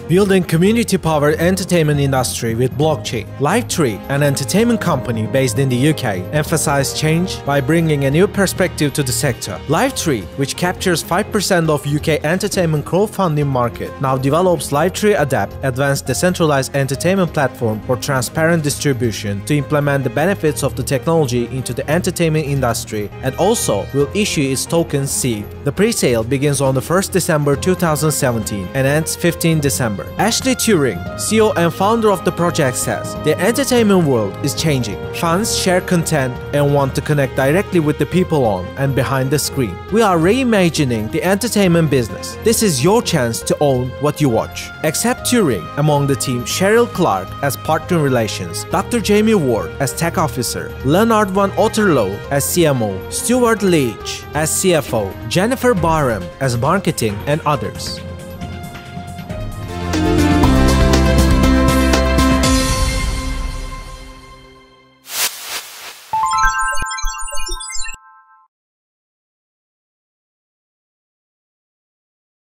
Building community-powered entertainment industry with blockchain. Livetree, an entertainment company based in the UK, emphasized change by bringing a new perspective to the sector. Livetree, which captures 5% of UK entertainment crowdfunding market, now develops Livetree Adapt, advanced decentralized entertainment platform for transparent distribution to implement the benefits of the technology into the entertainment industry, and also will issue its token SEED. The pre-sale begins on the 1st December 2017 and ends 15 December. Ashley Turing, CEO and founder of the project, says, "The entertainment world is changing. Fans share content and want to connect directly with the people on and behind the screen. We are reimagining the entertainment business. This is your chance to own what you watch." Except Turing, among the team, Cheryl Clark as Partner Relations, Dr. Jamie Ward as Tech Officer, Leonard van Otterloo as CMO, Stuart Leach as CFO, Jennifer Barham as Marketing, and others.